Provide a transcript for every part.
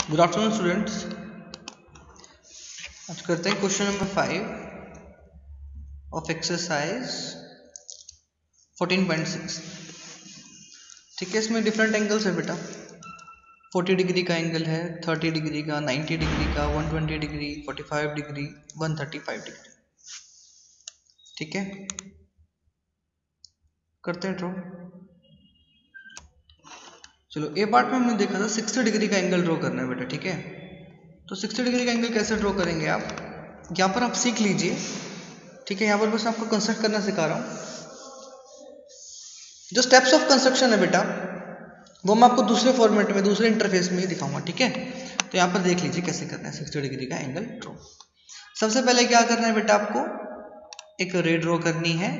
Good afternoon students. आज करते हैं क्वेश्चन नंबर 5 ऑफ एक्सरसाइज 14.6। ठीक है, इसमें डिफरेंट एंगल्स है बेटा। 40 डिग्री का एंगल है, 30 डिग्री का, 90 डिग्री का, 120 डिग्री, 45 डिग्री, 135 डिग्री। ठीक है, करते हैं ड्रॉ। चलो, ए पार्ट में हमने देखा था 60 डिग्री का एंगल ड्रॉ करना है बेटा। ठीक है, तो 60 डिग्री का एंगल कैसे ड्रॉ करेंगे आप, यहाँ पर आप सीख लीजिए। ठीक है, यहाँ पर बस आपको कंस्ट्रक्ट करना सिखा रहा हूँ। जो स्टेप्स ऑफ कंस्ट्रक्शन है बेटा, वो मैं आपको दूसरे फॉर्मेट में, दूसरे इंटरफेस में ही दिखाऊंगा। ठीक है, तो यहाँ पर देख लीजिए कैसे करना है 60 डिग्री का एंगल ड्रॉ। सबसे पहले क्या करना है बेटा, आपको एक रे ड्रॉ करनी है।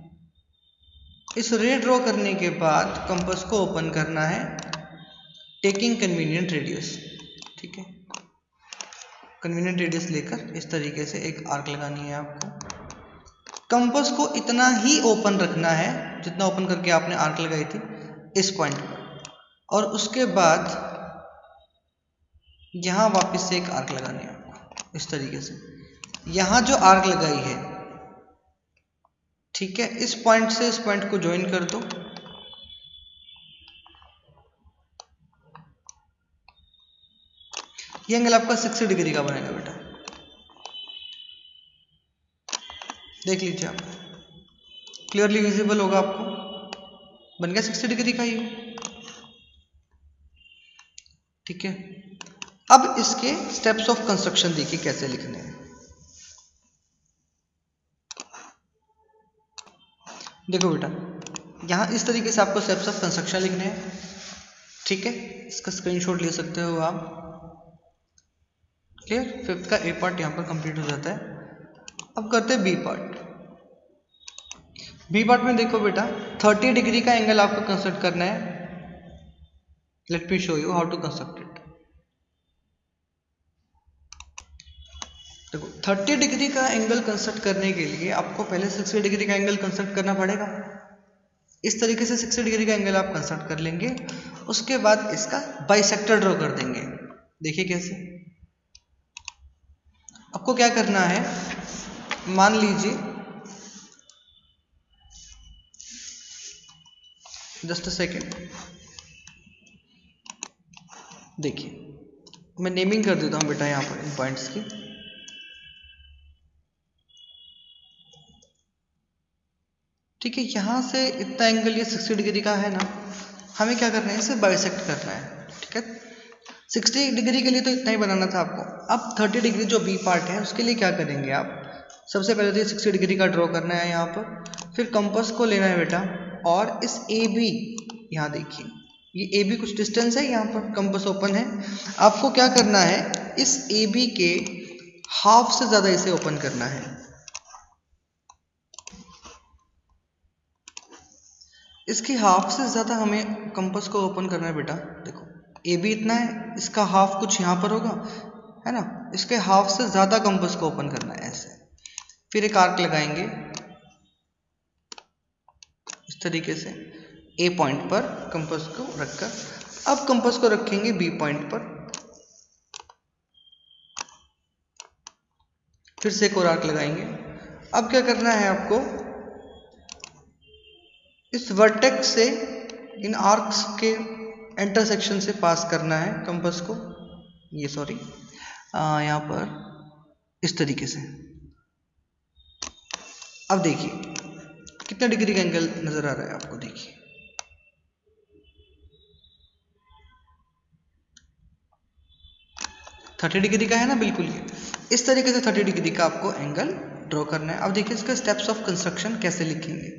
इस रे ड्रॉ करने के बाद कंपास को ओपन करना है, टेकिंग कन्वीनियंट रेडियस। ठीक है, कन्वीनियंट रेडियस लेकर इस तरीके से एक आर्क लगानी है आपको। कंपास को इतना ही ओपन रखना है जितना ओपन करके आपने आर्क लगाई थी इस पॉइंट पर, और उसके बाद यहां वापस से एक आर्क लगानी है आपको इस तरीके से। यहां जो आर्क लगाई है, ठीक है, इस पॉइंट से इस पॉइंट को ज्वाइन कर दो। ये एंगल आपका 60 डिग्री का बनेगा बेटा, देख लीजिए आप, क्लियरली विजिबल होगा आपको। बन गया 60 डिग्री का ये। ठीक है, अब इसके स्टेप्स ऑफ कंस्ट्रक्शन देखिए कैसे लिखने हैं। देखो बेटा, यहां इस तरीके से आपको स्टेप्स ऑफ कंस्ट्रक्शन लिखने हैं। ठीक है, इसका स्क्रीनशॉट ले सकते हो आप। क्लियर, फिफ्थ का ए पार्ट यहां पर कंप्लीट हो जाता है। अब करते हैं बी पार्ट। बी पार्ट में देखो बेटा, 30 डिग्री का एंगल आपको कंस्ट्रक्ट करना है। Let me show you how to construct it. देखो, 30 डिग्री का एंगल कंस्ट्रक्ट करने के लिए आपको पहले 60 डिग्री का एंगल कंस्ट्रक्ट करना पड़ेगा। इस तरीके से 60 डिग्री का एंगल आप कंस्ट्रक्ट कर लेंगे। उसके बाद इसका बाइसेक्टर ड्रॉ कर देंगे। देखिए कैसे। आपको क्या करना है, मान लीजिए, जस्ट अ सेकेंड, देखिए मैं नेमिंग कर देता हूं बेटा यहां पर इन पॉइंट्स की। ठीक है, यहां से इतना एंगल ये 60 डिग्री का है ना, हमें क्या करना है, इसे बाइसेक्ट करना है। ठीक है, 60 डिग्री के लिए तो इतना ही बनाना था आपको। अब 30 डिग्री जो बी पार्ट है उसके लिए क्या करेंगे आप, सबसे पहले तो ये 60 डिग्री का ड्रॉ करना है यहाँ पर। फिर कंपास को लेना है बेटा, और इस ए बी, यहाँ देखिए ये ए बी कुछ डिस्टेंस है, यहाँ पर कंपास ओपन है। आपको क्या करना है, इस ए बी के हाफ से ज़्यादा इसे ओपन करना है। इसकी हाफ से ज़्यादा हमें कंपास को ओपन करना है बेटा। देखो, ए बी इतना है, इसका हाफ कुछ यहाँ पर होगा, है ना, इसके हाफ से ज़्यादा कंपास को ओपन करना है ऐसे। फिर एक आर्क लगाएंगे इस तरीके से ए पॉइंट पर कंपास को रखकर। अब कंपास को रखेंगे बी पॉइंट पर, फिर से एक और आर्क लगाएंगे। अब क्या करना है आपको, इस वर्टेक्स से इन आर्क्स के इंटरसेक्शन से पास करना है कंपास को, ये सॉरी यहाँ पर इस तरीके से। अब देखिए कितना डिग्री का एंगल नजर आ रहा है आपको, देखिए थर्टी डिग्री का है ना, बिल्कुल ये इस तरीके से 30 डिग्री का आपको एंगल ड्रॉ करना है। अब देखिए इसके स्टेप्स ऑफ कंस्ट्रक्शन कैसे लिखेंगे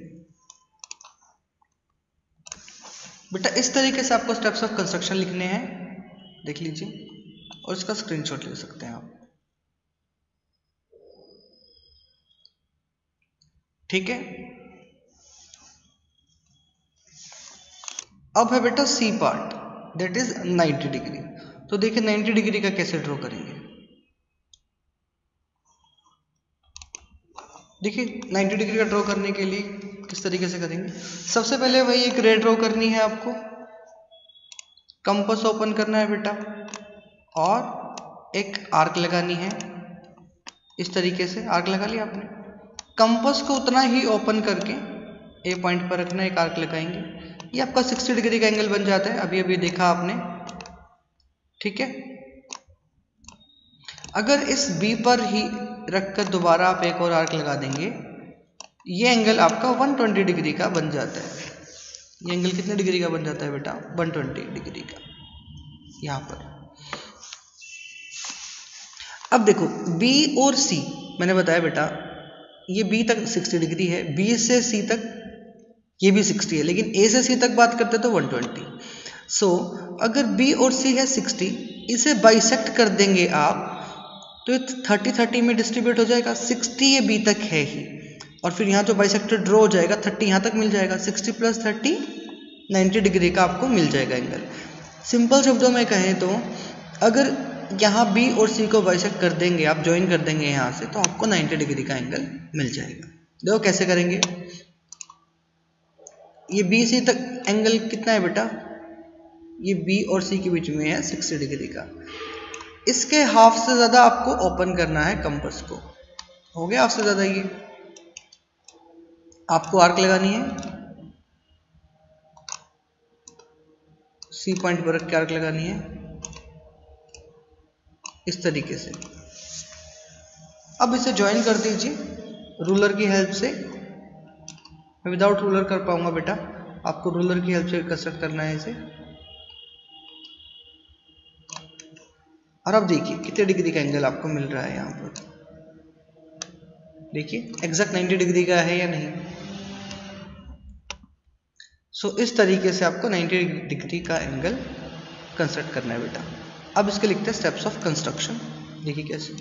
बेटा। इस तरीके से आपको स्टेप्स ऑफ कंस्ट्रक्शन लिखने हैं, देख लीजिए, और इसका स्क्रीनशॉट ले सकते हैं आप। ठीक है, अब है बेटा C part, that is 90 degree. तो देखिए 90 डिग्री का कैसे ड्रॉ करेंगे। देखिए 90 डिग्री का ड्रॉ करने के लिए किस तरीके से करेंगे, सबसे पहले वही एक रे ड्रॉ करनी है आपको। कंपास ओपन करना है बेटा, और एक आर्क लगानी है। इस तरीके से आर्क लगा लिया आपने। कंपास को उतना ही ओपन करके ए पॉइंट पर रखना, एक आर्क लगाएंगे, ये आपका 60 डिग्री का एंगल बन जाता है। अभी अभी देखा आपने, ठीक है। अगर इस बी पर ही रखकर दोबारा आप एक और आर्क लगा देंगे, ये एंगल आपका 120 डिग्री का बन जाता है। ये एंगल कितने डिग्री का बन जाता है बेटा? 120 डिग्री का। यहाँ पर अब देखो बी और सी, मैंने बताया बेटा ये बी तक 60 डिग्री है, बी से सी तक ये भी 60 है, लेकिन ए से सी तक बात करते तो 120। सो अगर बी और सी है 60, इसे बाइसेक्ट कर देंगे आप तो 30-30 में डिस्ट्रीब्यूट हो जाएगा। 60 ये बी तक है ही, और फिर यहाँ जो बाइसेक्टर ड्रॉ हो जाएगा 30 यहाँ तक मिल जाएगा। 60 + 30 90 डिग्री का आपको मिल जाएगा एंगल। सिंपल शब्दों में कहें तो अगर यहाँ बी और सी को बाइसेक्ट कर देंगे, आप ज्वाइन कर देंगे यहाँ से, तो आपको 90 डिग्री का एंगल मिल जाएगा। देखो कैसे करेंगे। ये बी सी तक एंगल कितना है बेटा? ये बी और सी के बीच में है 60 डिग्री का। इसके हाफ से ज़्यादा आपको ओपन करना है कंपास को। हो गया हाफ से ज़्यादा। ये आपको आर्क लगानी है, सी पॉइंट पर रख के आर्क लगानी है इस तरीके से। अब इसे ज्वाइन कर दीजिए रूलर की हेल्प से। मैं विदाउट रूलर कर पाऊंगा बेटा, आपको रूलर की हेल्प से कंस्ट्रक्ट करना है इसे। और अब देखिए कितने डिग्री का एंगल आपको मिल रहा है यहाँ पर। देखिए एग्जैक्ट 90 डिग्री का है या नहीं। सो इस तरीके से आपको 90 डिग्री का एंगल कंस्ट्रक्ट करना है बेटा। अब इसके लिखते हैं स्टेप्स ऑफ कंस्ट्रक्शन। देखिए कैसे।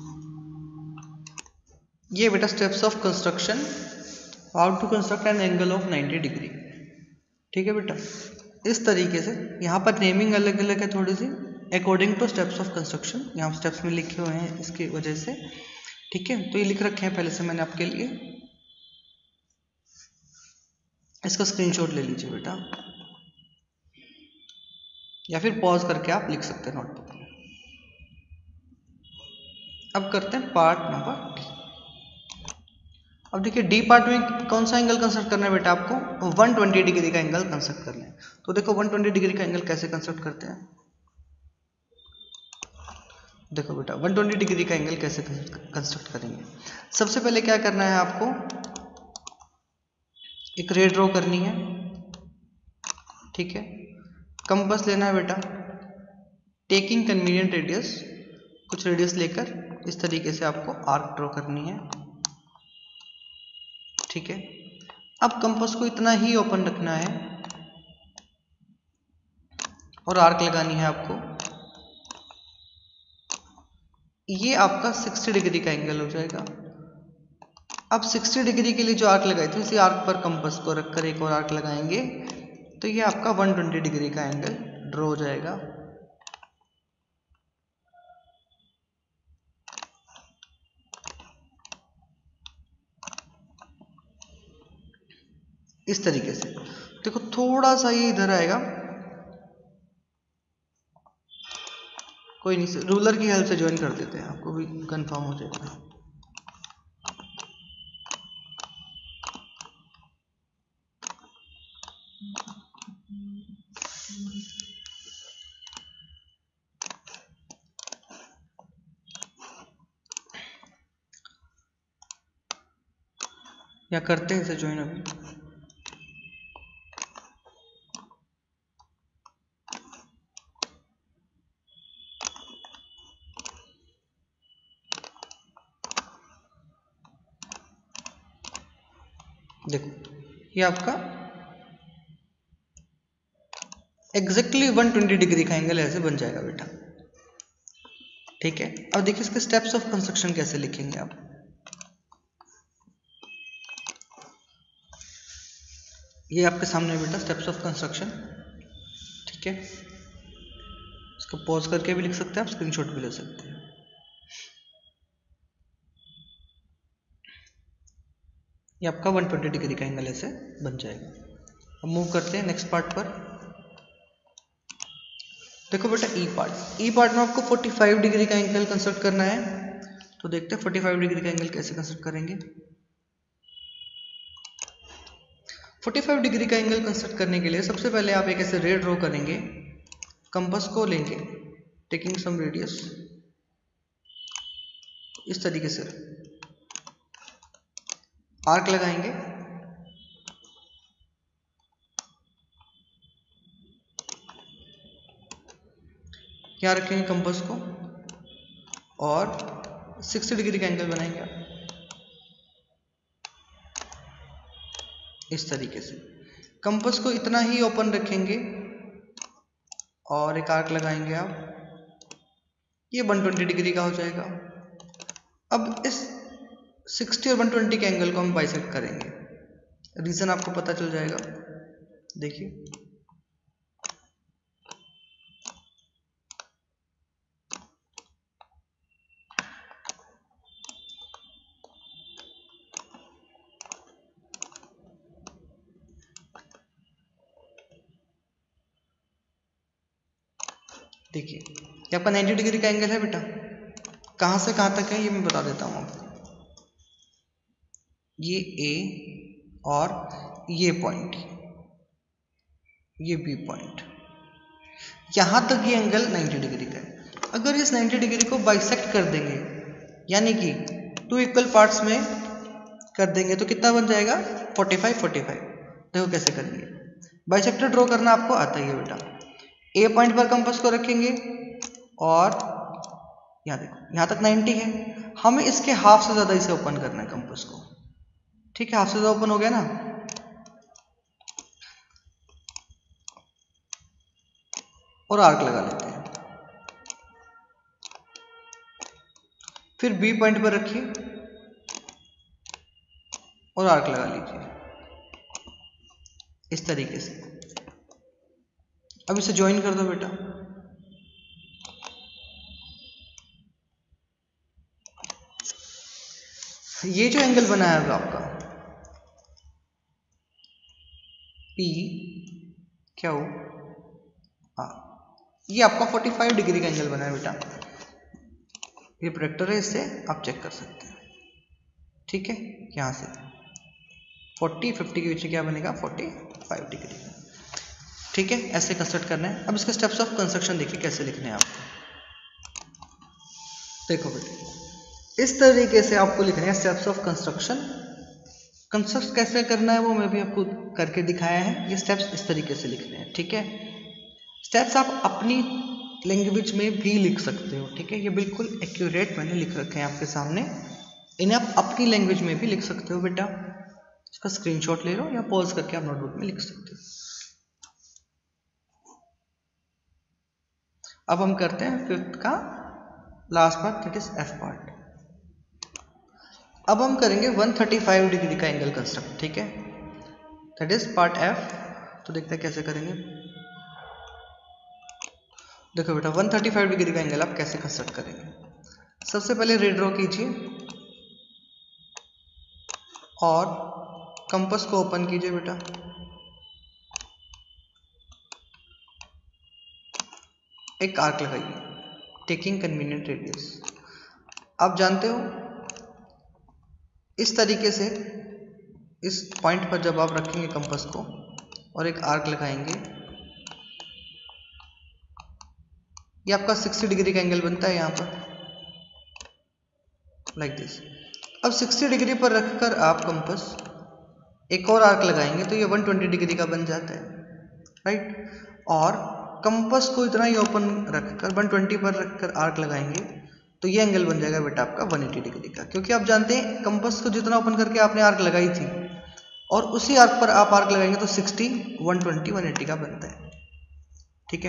ये बेटा steps of construction, how to construct an angle of 90 degree. ठीक है बेटा, इस तरीके से। यहाँ पर नेमिंग अलग अलग है थोड़ी सी, according to steps of construction. यहाँ स्टेप्स में लिखे हुए हैं इसकी वजह से, ठीक है। तो ये लिख रखे हैं पहले से मैंने आपके लिए, इसका स्क्रीनशॉट ले लीजिए बेटा, या फिर पॉज करके आप लिख सकते हैं नोटबुक में। अब करते हैं पार्ट नंबर डी। अब देखिए डी पार्ट में कौन सा एंगल कंस्ट्रक्ट करना है बेटा? आपको 120 डिग्री का एंगल कंस्ट्रक्ट करना है। तो देखो 120 डिग्री का एंगल कैसे कंस्ट्रक्ट करते हैं। देखो बेटा 120 डिग्री का एंगल कैसे कंस्ट्रक्ट करेंगे। सबसे पहले क्या करना है आपको, एक रे ड्रॉ करनी है, ठीक है। कंपास लेना है बेटा, टेकिंग कन्वीनियंट रेडियस, कुछ रेडियस लेकर इस तरीके से आपको आर्क ड्रॉ करनी है, ठीक है। अब कंपास को इतना ही ओपन रखना है और आर्क लगानी है आपको। ये आपका 60 डिग्री का एंगल हो जाएगा। अब 60 डिग्री के लिए जो आर्क लगाए थे उसी आर्क पर कंपास को रखकर एक और आर्क लगाएंगे, तो ये आपका 120 डिग्री का एंगल ड्रॉ हो जाएगा। इस तरीके से। देखो थोड़ा सा ये इधर आएगा, कोई नहीं, रूलर की हेल्प से ज्वाइन कर देते हैं, आपको भी कंफर्म हो जाएगा। या करते हैं इसे ज्वाइन अभी। देखो ये आपका एग्जैक्टली 120 डिग्री का एंगल ऐसे बन जाएगा बेटा, ठीक है। अब देखिए इसके स्टेप्स ऑफ कंस्ट्रक्शन कैसे लिखेंगे आप। ये आपके सामने बेटा स्टेप्स ऑफ कंस्ट्रक्शन, ठीक है। इसको पॉज करके भी लिख सकते हैं आप, स्क्रीनशॉट भी ले सकते हैं। ये आपका 120 डिग्री का एंगल ऐसे बन जाएगा। अब मूव करते हैं नेक्स्ट पार्ट पर। देखो बेटा ई पार्ट में आपको 45 डिग्री का एंगल कंस्ट्रक्ट करना है। तो देखते हैं 45 डिग्री का एंगल कैसे कंस्ट्रक्ट करेंगे। 45 डिग्री का एंगल कंस्ट्रक्ट करने के लिए सबसे पहले आप एक ऐसे रे ड्रॉ करेंगे, कंपास को लेंगे, टेकिंग सम रेडियस, इस तरीके से आर्क लगाएंगे। यहाँ रखेंगे कंपास को और 60 डिग्री का एंगल बनाएंगे आप इस तरीके से। कंपास को इतना ही ओपन रखेंगे और एक आर्क लगाएंगे आप, ये 120 डिग्री का हो जाएगा। अब इस 60 और 120 के एंगल को हम बाइसेक्ट करेंगे, रीजन आपको पता चल जाएगा। देखिए देखिए ये आपका 90 डिग्री का एंगल है बेटा। कहां से कहां तक है ये मैं बता देता हूं आपको। ये ए और ये पॉइंट, ये बी पॉइंट, यहां तक ये एंगल 90 डिग्री का है। अगर इस 90 डिग्री को बाइसेक्ट कर देंगे, यानी कि 2 इक्वल पार्ट्स में कर देंगे, तो कितना बन जाएगा 45 45। देखो कैसे करेंगे। बाइसेक्टर ड्रॉ करना आपको आता ही है बेटा। ए पॉइंट पर कंपास को रखेंगे और यहाँ देखो यहाँ तक 90 है, हमें इसके हाफ से ज्यादा इसे ओपन करना है कंपास को। ठीक है, हाफ से ज्यादा ओपन हो गया ना। और आर्क लगा लेते हैं। फिर बी पॉइंट पर रखिए और आर्क लगा लीजिए इस तरीके से। अब इसे ज्वाइन कर दो बेटा। ये जो एंगल बना है आपका पी क्या हो, ये आपका 45 डिग्री का एंगल बना है बेटा। ये प्रोजेक्टर है, इससे आप चेक कर सकते हैं। ठीक है, यहां से 40-50 के बीच में क्या बनेगा 45 डिग्री। ठीक है, ऐसे कंस्ट्रक्ट करना है। अब इसके स्टेप्स ऑफ कंस्ट्रक्शन देखिए कैसे लिखने हैं आपको। देखो बेटे इस तरीके से आपको लिखना है स्टेप्स ऑफ कंस्ट्रक्शन। कंस्ट्रक्ट कैसे करना है वो मैं भी आपको करके दिखाया है। ये स्टेप्स इस तरीके से लिखने हैं। ठीक है, स्टेप्स आप अपनी लैंग्वेज में भी लिख सकते हो। ठीक है, ये बिल्कुल एक्यूरेट मैंने लिख रखे हैं आपके सामने। इन्हें आप अपनी लैंग्वेज में भी लिख सकते हो बेटा। इसका स्क्रीनशॉट ले लो या पॉज करके आप नोटबुक में लिख सकते हो। अब हम करते हैं फिफ्थ का last part, that is F part. अब हम करेंगे 135 डिग्री का एंगल कंस्ट्रक्ट। ठीक है, दैट इज पार्ट एफ। तो देखते हैं कैसे करेंगे। देखो बेटा 135 डिग्री का एंगल आप कैसे कंस्ट्रक्ट करेंगे। सबसे पहले रे ड्रॉ कीजिए और कंपास को ओपन कीजिए बेटा। एक आर्क लगाइए, टेकिंग कन्वीनियंट रेडियस। आप जानते हो इस तरीके से इस पॉइंट पर जब आप रखेंगे कंपास को और एक आर्क लगाएंगे, ये आपका 60 डिग्री का एंगल बनता है यहाँ पर, लाइक दिस। अब 60 डिग्री पर रखकर आप कंपास एक और आर्क लगाएंगे तो ये 120 डिग्री का बन जाता है, राइट। और कंपास को इतना ही ओपन रखकर 120 पर रखकर आर्क लगाएंगे तो ये एंगल बन जाएगा बेटा आपका 180 डिग्री का। क्योंकि आप जानते हैं कंपास को जितना ओपन करके आपने आर्क लगाई थी और उसी आर्क पर आप आर्क लगाएंगे तो 60, 120, 180 का बनता है। ठीक है,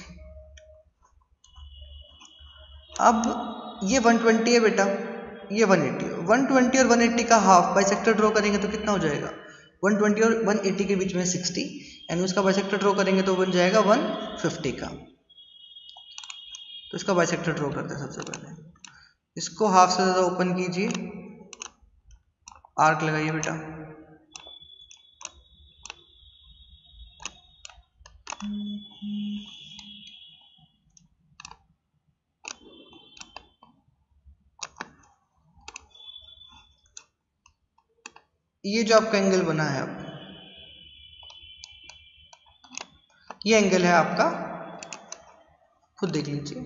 अब ये 120 है बेटा, ये 180 है। 120 और 180 का हाफ बाइसेक्टर ड्रॉ करेंगे तो कितना हो जाएगा 120 और 180 के बीच में 60, यानी उसका बाइसेक्टर ड्रॉ करेंगे तो बन जाएगा 150 का। तो इसका बाइसेक्टर ड्रॉ करते हैं। सबसे पहले इसको हाफ से ज्यादा ओपन कीजिए, आर्क लगाइए बेटा। ये जो आपका एंगल बना है अब, ये एंगल है आपका, खुद देख लीजिए,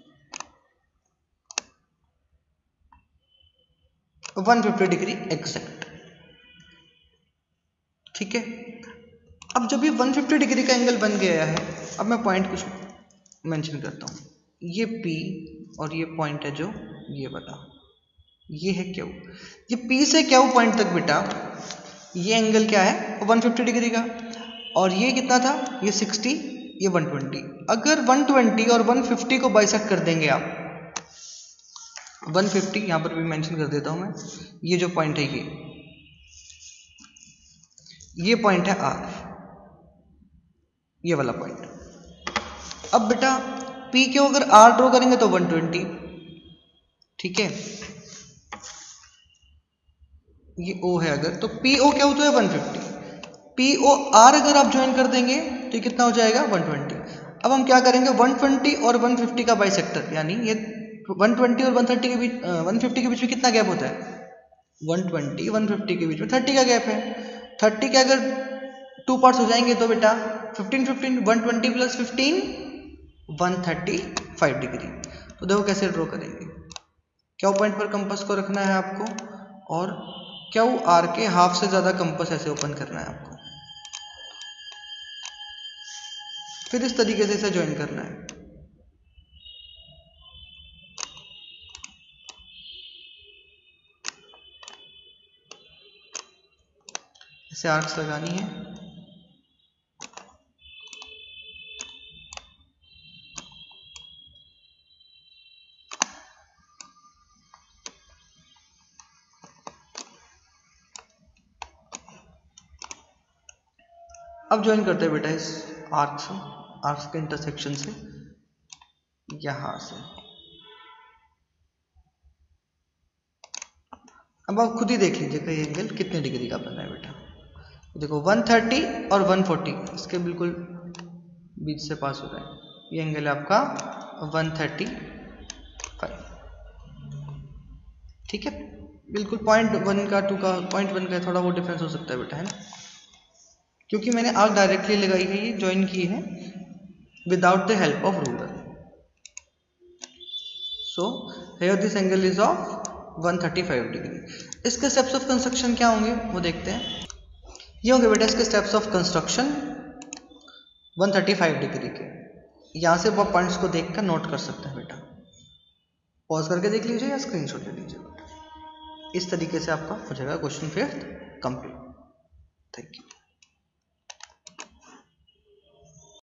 150 डिग्री एग्जैक्ट। ठीक है, अब जब ये 150 डिग्री का एंगल बन गया है, अब मैं पॉइंट कुछ मेंशन करता हूँ। ये P और ये पॉइंट है जो ये वाला, ये है Q। ये P से Q पॉइंट तक बेटा ये एंगल क्या है, 150 डिग्री का, और ये कितना था, ये 60, ये 120। अगर 120 और 150 को बाइसेक्ट कर देंगे आप, 150 यहाँ पर भी मेंशन कर देता हूँ मैं, ये जो पॉइंट है ये पॉइंट है R, ये वाला पॉइंट। अब बेटा P को अगर R ड्रॉ करेंगे तो 120, ठीक है, ये O है अगर, तो PO क्या होता है 150, POR अगर आप ज्वाइन कर देंगे तो ये कितना हो जाएगा 120। अब हम क्या करेंगे, 120 और 150 का बाइसेक्टर, यानी ये 120 और 130 के बीच 150 के बीच में कितना गैप होता है, 120 150 के बीच में 30 का गैप है। 30 के अगर 2 पार्ट्स हो जाएंगे तो बेटा 15 15, 120 प्लस 15 135 डिग्री। तो देखो कैसे ड्रॉ करेंगे, क्यू पॉइंट पर कंपास को रखना है आपको, और क्यू आर के हाफ से ज्यादा कंपास ऐसे ओपन करना है आपको, फिर इस तरीके से इसे ज्वाइन करना है। इसे आर्क्स लगानी है। अब ज्वाइन करते हैं बेटा इस आर्क्स के इंटरसेक्शन से, यहां से। अब आप खुद ही देख लीजिएगा ये एंगल कितने डिग्री का बना है बेटा। देखो 130 और 140 इसके बिल्कुल बीच से पास हो रहा है, ये एंगल है आपका 135। ठीक है, बिल्कुल 0.1 का 2 का 0.1 का थोड़ा वो डिफरेंस हो सकता है बेटा, है ना, क्योंकि मैंने आर्क डायरेक्टली लगाई है, ये ज्वाइन की है without the help of ruler. So here this angle is of 135 degree. इसके स्टेप्स ऑफ कंस्ट्रक्शन क्या होंगे वो देखते हैं। ये होंगे बेटा इसके स्टेप्स ऑफ कंस्ट्रक्शन 135 डिग्री के। यहाँ से आप पॉइंट्स को देखकर नोट कर सकते हैं बेटा, पॉज करके देख लीजिए या स्क्रीनशॉट ले लीजिए बेटा। इस तरीके से आपका हो जाएगा question 5th complete. Thank you.